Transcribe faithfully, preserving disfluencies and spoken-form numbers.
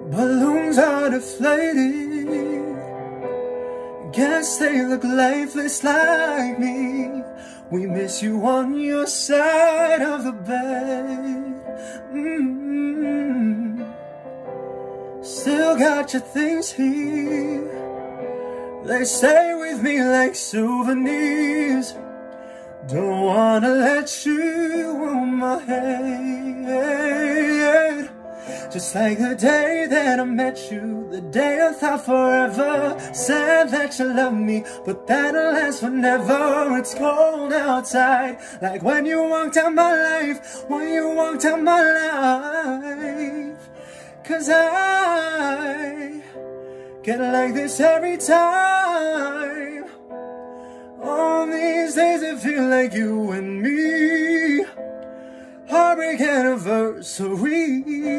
Balloons are deflating. Guess they look lifeless like me. We miss you on your side of the bed. Mm-hmm. Still got your things here. They stay with me like souvenirs. Don't wanna let you on my head. Just like the day that I met you, the day I thought forever. Said that you love me, but that'll last forever. It's cold outside, like when you walked out my life. When you walked out my life. Cause I get like this every time. On these days it feel like you and me. Heartbreak anniversary.